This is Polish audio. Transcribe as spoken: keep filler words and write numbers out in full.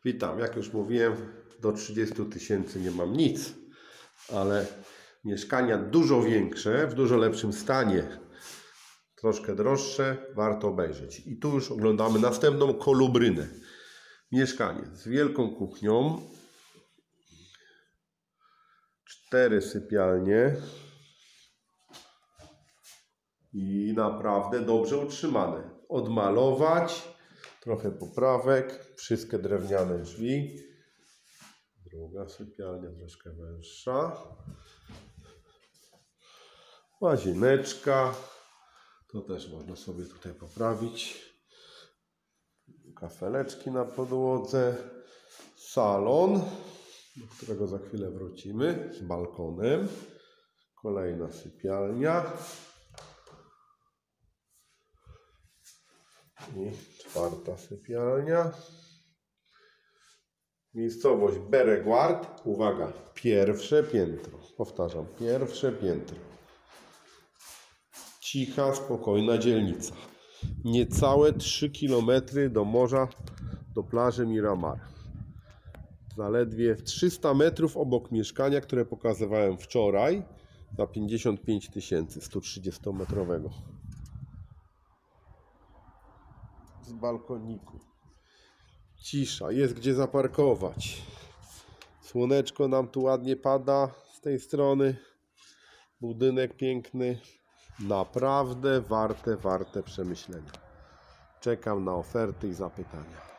Witam, jak już mówiłem, do trzydziestu tysięcy nie mam nic, ale mieszkania dużo większe, w dużo lepszym stanie, troszkę droższe, warto obejrzeć. I tu już oglądamy następną kolubrynę. Mieszkanie z wielką kuchnią, cztery sypialnie i naprawdę dobrze utrzymane. Odmalować, trochę poprawek, wszystkie drewniane drzwi. Druga sypialnia, troszkę węższa. Łazieneczka, to też można sobie tutaj poprawić. Kafeleczki na podłodze. Salon, do którego za chwilę wrócimy, z balkonem. Kolejna sypialnia. I czwarta sypialnia. Miejscowość Bereguard. Uwaga, pierwsze piętro. Powtarzam, pierwsze piętro. Cicha, spokojna dzielnica. Niecałe trzy kilometry do morza, do plaży Miramar. Zaledwie trzysta metrów obok mieszkania, które pokazywałem wczoraj, za pięćdziesiąt pięć tysięcy, sto trzydziestometrowego. Z balkoniku. Cisza, jest gdzie zaparkować. Słoneczko nam tu ładnie pada z tej strony. Budynek piękny. Naprawdę warte, warte przemyślenia. Czekam na oferty i zapytania.